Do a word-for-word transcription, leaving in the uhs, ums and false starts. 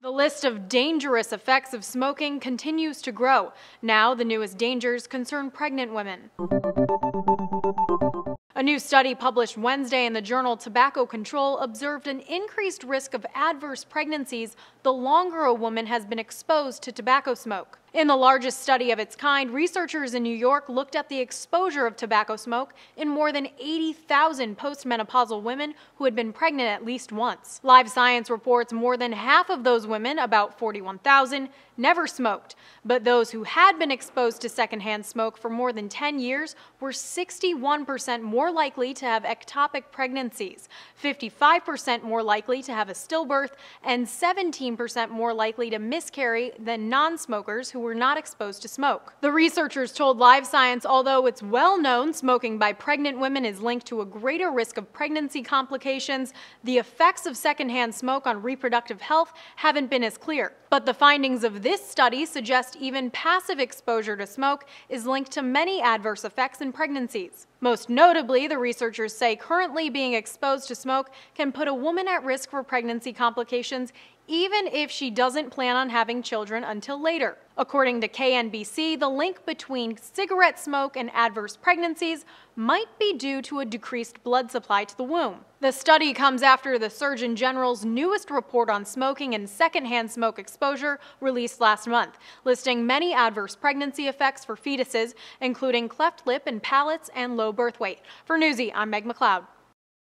The list of dangerous effects of smoking continues to grow. Now, the newest dangers concern pregnant women. A new study published Wednesday in the journal Tobacco Control observed an increased risk of adverse pregnancies the longer a woman has been exposed to tobacco smoke. In the largest study of its kind, researchers in New York looked at the exposure of tobacco smoke in more than eighty thousand postmenopausal women who had been pregnant at least once. Live Science reports more than half of those women, about forty-one thousand, never smoked, but those who had been exposed to secondhand smoke for more than ten years were sixty-one percent more likely to have ectopic pregnancies, fifty-five percent more likely to have a stillbirth, and seventeen percent more likely to miscarry than non-smokers who were not exposed to smoke. The researchers told Live Science although it's well known smoking by pregnant women is linked to a greater risk of pregnancy complications, the effects of secondhand smoke on reproductive health haven't been as clear. But the findings of this study suggest even passive exposure to smoke is linked to many adverse effects in pregnancies. Most notably, the researchers say currently being exposed to smoke can put a woman at risk for pregnancy complications even if she doesn't plan on having children until later. According to K N B C, the link between cigarette smoke and adverse pregnancies might be due to a decreased blood supply to the womb. The study comes after the Surgeon General's newest report on smoking and secondhand smoke exposure released last month, listing many adverse pregnancy effects for fetuses, including cleft lip and palates and low birth weight. For Newsy, I'm Meg McLeod.